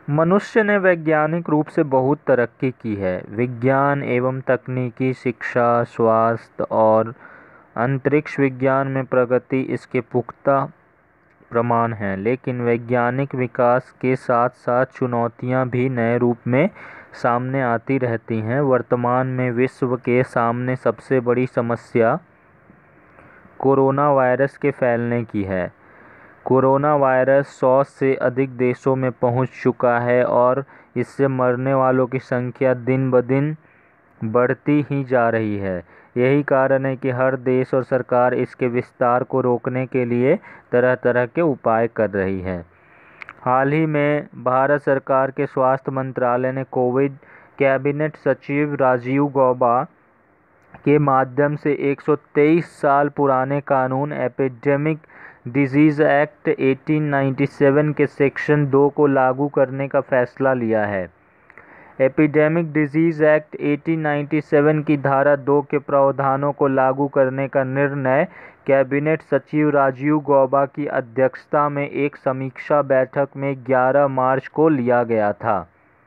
मनुष्य ने वैज्ञानिक रूप से बहुत तरक्की की है। विज्ञान एवं तकनीकी, शिक्षा, स्वास्थ्य और अंतरिक्ष विज्ञान में प्रगति इसके पुख्ता प्रमाण हैं। लेकिन वैज्ञानिक विकास के साथ साथ चुनौतियां भी नए रूप में सामने आती रहती हैं। वर्तमान में विश्व के सामने सबसे बड़ी समस्या कोरोना वायरस के फैलने की है। कोरोना वायरस 100 से अधिक देशों में पहुंच चुका है और इससे मरने वालों की संख्या दिन ब दिन बढ़ती ही जा रही है। यही कारण है कि हर देश और सरकार इसके विस्तार को रोकने के लिए तरह तरह के उपाय कर रही है। हाल ही में भारत सरकार के स्वास्थ्य मंत्रालय ने कोविड कैबिनेट सचिव राजीव गौबा के माध्यम से 123 साल पुराने कानून एपिडेमिक डिजीज़ एक्ट 1897 के सेक्शन 2 को लागू करने का फैसला लिया है। एपिडेमिक डिजीज़ एक्ट 1897 की धारा 2 के प्रावधानों को लागू करने का निर्णय कैबिनेट सचिव राजीव गौबा की अध्यक्षता में एक समीक्षा बैठक में 11 मार्च को लिया गया था।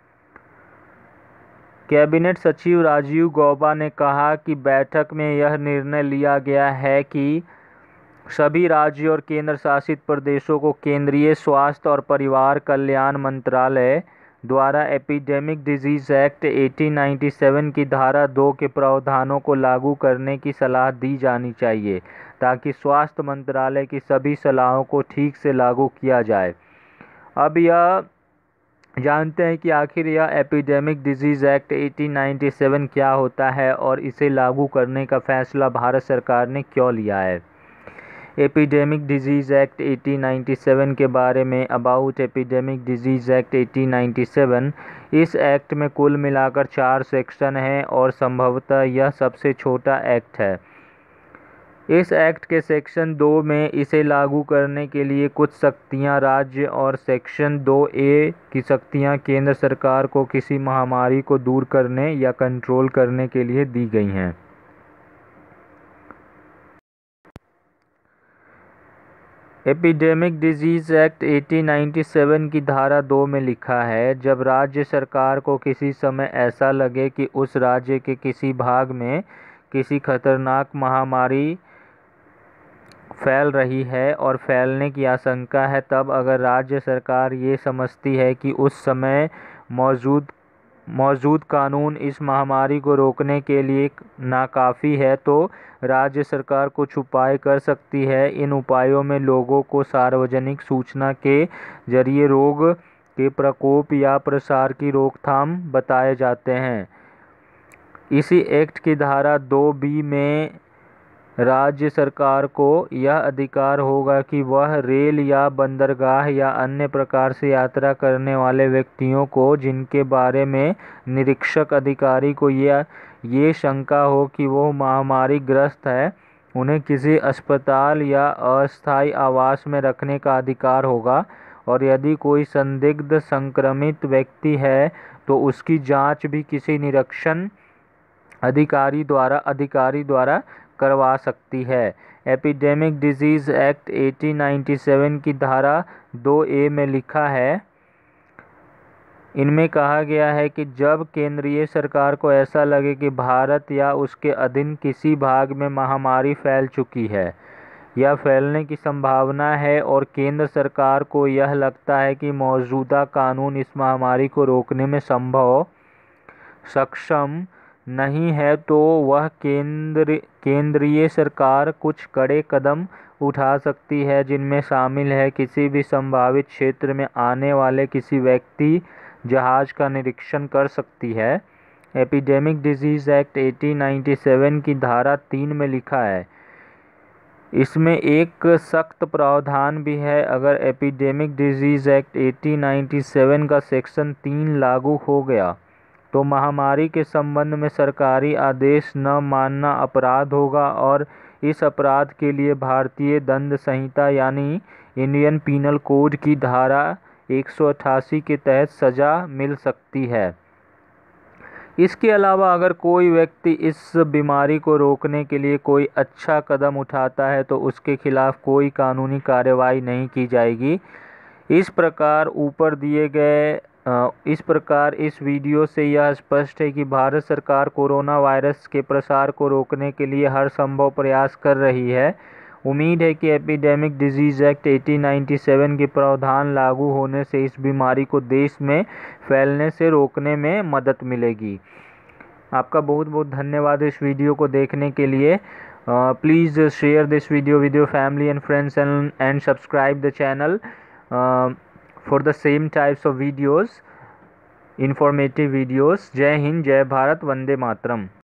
कैबिनेट सचिव राजीव गौबा ने कहा कि बैठक में यह निर्णय लिया गया है कि सभी राज्यों और केंद्र शासित प्रदेशों को केंद्रीय स्वास्थ्य और परिवार कल्याण मंत्रालय द्वारा एपिडेमिक डिजीज़ एक्ट 1897 की धारा 2 के प्रावधानों को लागू करने की सलाह दी जानी चाहिए, ताकि स्वास्थ्य मंत्रालय की सभी सलाहों को ठीक से लागू किया जाए। अब यह जानते हैं कि आखिर यह एपिडेमिक डिजीज़ एक्ट 1897 क्या होता है और इसे लागू करने का फैसला भारत सरकार ने क्यों लिया है। एपिडेमिक डिजीज़ एक्ट 1897 के बारे में अबाउट एपिडेमिक डिजीज़ एक्ट 1897। इस एक्ट में कुल मिलाकर 4 सेक्शन हैं और संभवतः यह सबसे छोटा एक्ट है। इस एक्ट के सेक्शन 2 में इसे लागू करने के लिए कुछ शक्तियां राज्य और सेक्शन 2A की शक्तियां केंद्र सरकार को किसी महामारी को दूर करने या कंट्रोल करने के लिए दी गई हैं। एपिडेमिक डिजीज़ एक्ट 1897 की धारा 2 में लिखा है, जब राज्य सरकार को किसी समय ऐसा लगे कि उस राज्य के किसी भाग में किसी खतरनाक महामारी फैल रही है और फैलने की आशंका है, तब अगर राज्य सरकार ये समझती है कि उस समय मौजूद कानून इस महामारी को रोकने के लिए नाकाफ़ी है, तो राज्य सरकार कुछ उपाय कर सकती है। इन उपायों में लोगों को सार्वजनिक सूचना के जरिए रोग के प्रकोप या प्रसार की रोकथाम बताए जाते हैं। इसी एक्ट की धारा 2B में राज्य सरकार को यह अधिकार होगा कि वह रेल या बंदरगाह या अन्य प्रकार से यात्रा करने वाले व्यक्तियों को जिनके बारे में निरीक्षक अधिकारी को ये शंका हो कि वो महामारी ग्रस्त है, उन्हें किसी अस्पताल या अस्थायी आवास में रखने का अधिकार होगा। और यदि कोई संदिग्ध संक्रमित व्यक्ति है तो उसकी जांच भी किसी निरीक्षण अधिकारी द्वारा करवा सकती है। एपिडेमिक डिजीज़ एक्ट 1897 की धारा 2A में लिखा है, इनमें कहा गया है कि जब केंद्रीय सरकार को ऐसा लगे कि भारत या उसके अधीन किसी भाग में महामारी फैल चुकी है या फैलने की संभावना है और केंद्र सरकार को यह लगता है कि मौजूदा कानून इस महामारी को रोकने में सक्षम नहीं है, तो वह केंद्रीय सरकार कुछ कड़े कदम उठा सकती है, जिनमें शामिल है किसी भी संभावित क्षेत्र में आने वाले किसी व्यक्ति जहाज का निरीक्षण कर सकती है। एपिडेमिक डिजीज़ एक्ट 1897 की धारा 3 में लिखा है, इसमें एक सख्त प्रावधान भी है, अगर एपिडेमिक डिजीज़ एक्ट 1897 का सेक्शन 3 लागू हो गया तो महामारी के संबंध में सरकारी आदेश न मानना अपराध होगा और इस अपराध के लिए भारतीय दंड संहिता यानी इंडियन पीनल कोड की धारा 188 के तहत सज़ा मिल सकती है। इसके अलावा अगर कोई व्यक्ति इस बीमारी को रोकने के लिए कोई अच्छा कदम उठाता है तो उसके खिलाफ कोई कानूनी कार्रवाई नहीं की जाएगी। इस प्रकार ऊपर दिए गए इस प्रकार इस वीडियो से यह स्पष्ट है कि भारत सरकार कोरोना वायरस के प्रसार को रोकने के लिए हर संभव प्रयास कर रही है। उम्मीद है कि एपिडेमिक डिजीज़ एक्ट 1897 के प्रावधान लागू होने से इस बीमारी को देश में फैलने से रोकने में मदद मिलेगी। आपका बहुत बहुत धन्यवाद इस वीडियो को देखने के लिए। Please share this video with your family and friends and subscribe the channel for the same types of videos, informative videos. जय हिंद, जय भारत, वंदे मातरम।